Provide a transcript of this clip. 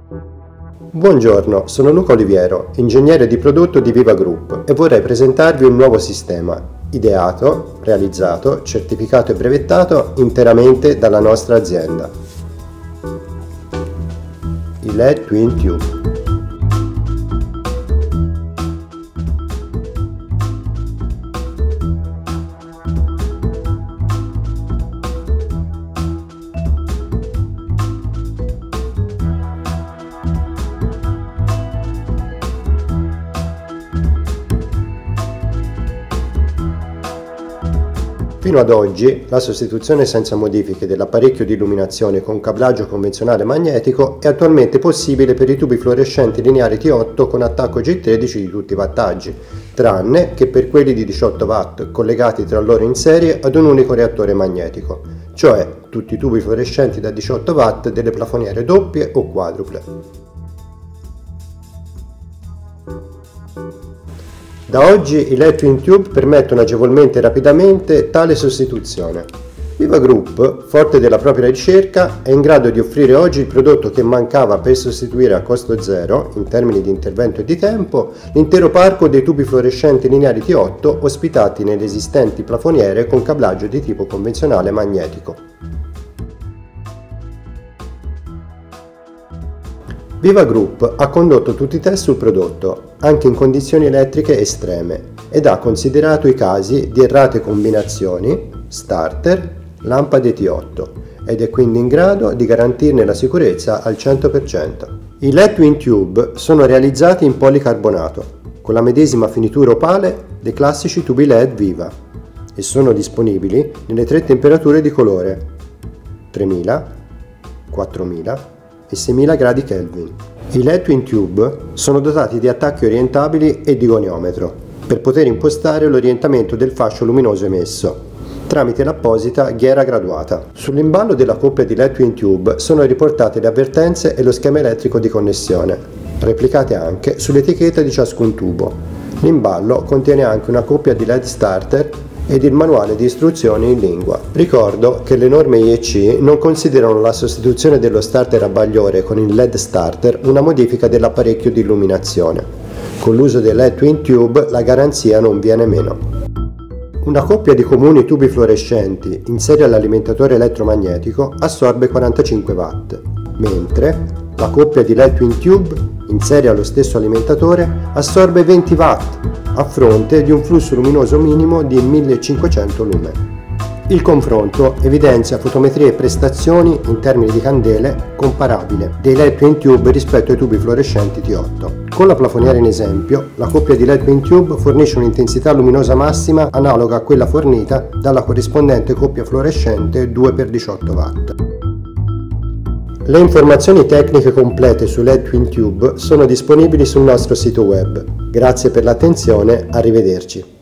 Buongiorno, sono Luca Oliviero, ingegnere di prodotto di Viva Group e vorrei presentarvi un nuovo sistema, ideato, realizzato, certificato e brevettato interamente dalla nostra azienda. Il LED Twin Tube. Fino ad oggi la sostituzione senza modifiche dell'apparecchio di illuminazione con cablaggio convenzionale magnetico è attualmente possibile per i tubi fluorescenti lineari T8 con attacco G13 di tutti i wattaggi, tranne che per quelli di 18 watt collegati tra loro in serie ad un unico reattore magnetico, cioè tutti i tubi fluorescenti da 18 watt delle plafoniere doppie o quadruple. Da oggi i LED Twin Tube permettono agevolmente e rapidamente tale sostituzione. Viva Group, forte della propria ricerca, è in grado di offrire oggi il prodotto che mancava per sostituire a costo zero, in termini di intervento e di tempo, l'intero parco dei tubi fluorescenti lineari T8 ospitati nelle esistenti plafoniere con cablaggio di tipo convenzionale magnetico. Viva Group ha condotto tutti i test sul prodotto, anche in condizioni elettriche estreme, ed ha considerato i casi di errate combinazioni, starter, lampade T8, ed è quindi in grado di garantirne la sicurezza al 100%. I LED Twin Tube sono realizzati in policarbonato, con la medesima finitura opale dei classici tubi LED Viva, e sono disponibili nelle tre temperature di colore 3000, 4000 e 6000 gradi Kelvin. I LED Twin Tube sono dotati di attacchi orientabili e di goniometro per poter impostare l'orientamento del fascio luminoso emesso tramite l'apposita ghiera graduata. Sull'imballo della coppia di LED Twin Tube sono riportate le avvertenze e lo schema elettrico di connessione, replicate anche sull'etichetta di ciascun tubo. L'imballo contiene anche una coppia di LED starter ed il manuale di istruzioni in lingua. Ricordo che le norme IEC non considerano la sostituzione dello starter a bagliore con il LED starter una modifica dell'apparecchio di illuminazione. Con l'uso dei LED Twin Tube la garanzia non viene meno. Una coppia di comuni tubi fluorescenti in serie all'alimentatore elettromagnetico assorbe 45 watt, mentre la coppia di LED Twin Tube in serie allo stesso alimentatore assorbe 20 watt, a fronte di un flusso luminoso minimo di 1500 lumen. Il confronto evidenzia fotometrie e prestazioni in termini di candele comparabile dei LED Twin Tube rispetto ai tubi fluorescenti T8. Con la plafoniera in esempio, la coppia di LED Twin Tube fornisce un'intensità luminosa massima analoga a quella fornita dalla corrispondente coppia fluorescente 2x18 watt. Le informazioni tecniche complete su LED Twin Tube sono disponibili sul nostro sito web. Grazie per l'attenzione, arrivederci.